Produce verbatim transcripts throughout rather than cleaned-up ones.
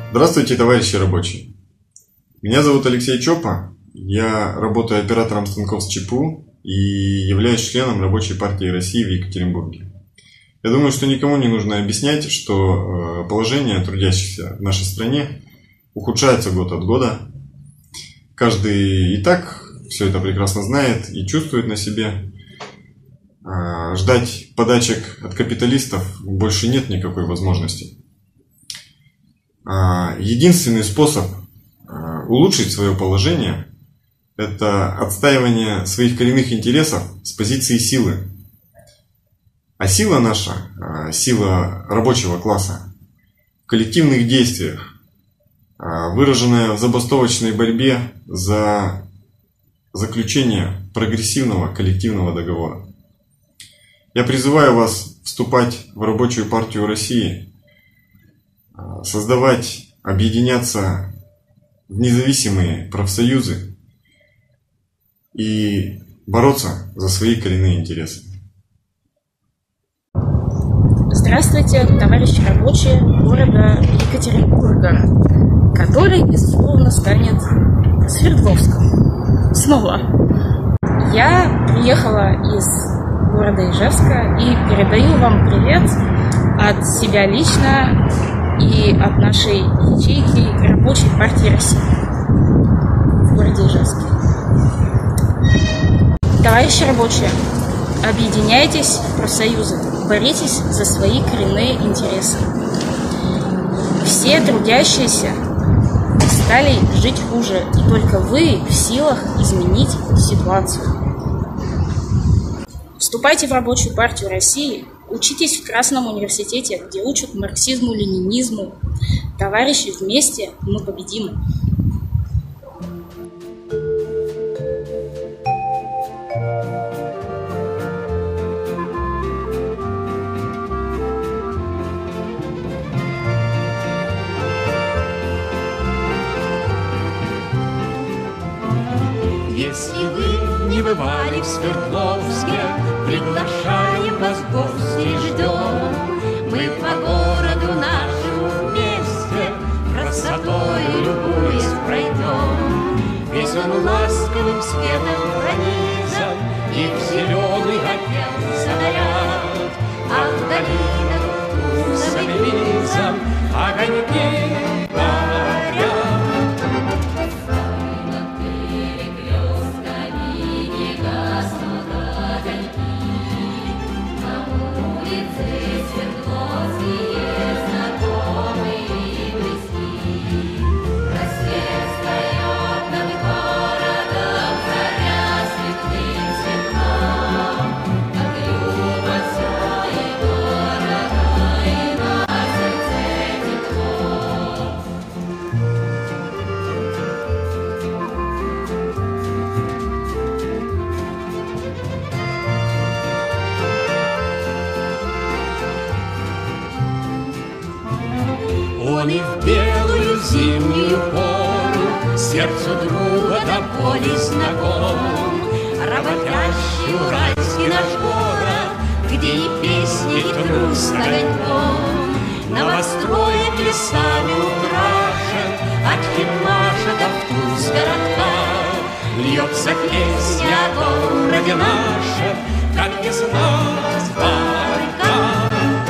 Здравствуйте, товарищи рабочие! Меня зовут Алексей Чопа, я работаю оператором станков с ЧПУ и являюсь членом Рабочей партии России в Екатеринбурге. Я думаю, что никому не нужно объяснять, что положение трудящихся в нашей стране ухудшается год от года. Каждый и так все это прекрасно знает и чувствует на себе. Ждать подачек от капиталистов больше нет никакой возможности. Единственный способ улучшить свое положение – это отстаивание своих коренных интересов с позиции силы. А сила наша, сила рабочего класса, в коллективных действиях, выраженная в забастовочной борьбе за заключение прогрессивного коллективного договора. Я призываю вас вступать в Рабочую партию России, создавать, объединяться в независимые профсоюзы и бороться за свои коренные интересы. Здравствуйте, товарищи рабочие города Екатеринбурга, который, безусловно, станет Свердловском. Снова. Я приехала из города Ижевска и передаю вам привет от себя лично и от нашей ячейки Рабочей партии России в городе Ижевске. Товарищи рабочие, объединяйтесь в профсоюзы, боритесь за свои коренные интересы. Все трудящиеся стали жить хуже, и только вы в силах изменить ситуацию. Вступайте в Рабочую партию России, учитесь в Красном университете, где учат марксизму, ленинизму. Товарищи, вместе мы победим. Если вы не бывали в Свердловске, приглашаем вас в гости и ждем. Мы по городу нашему вместе, красотою любуясь пройдем. Весь он ласковым светом пронизан, и в зеленый опять занаряд. А в долинах тусом и визом огоньки горят. Он и в белую зимнюю пору сердцу друга до боли знаком. Работящий уральский наш город, где и песни, и труд с огоньком. Новостроек лесами украшен, от Химаша до вкус городка. Льется песня о городе нашем, как весна с барка.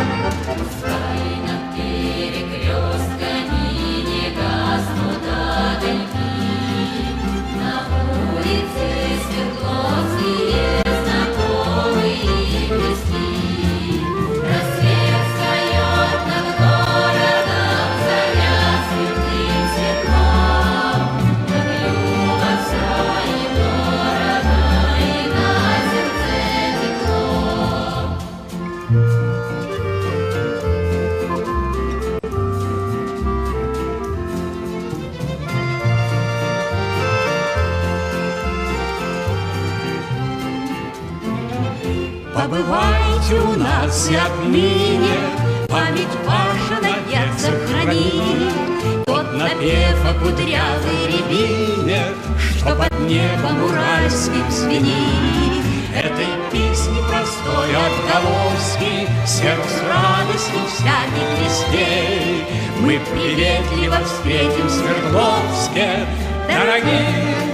Побывайте у нас и отныне, память ваша навек сохрани. Тот напев о кудрявой рябине, что под небом уральским звенит. этой песни простой отголоски, сердцу радостью всяких вестей. Мы приветливо встретим в Свердловске дорогих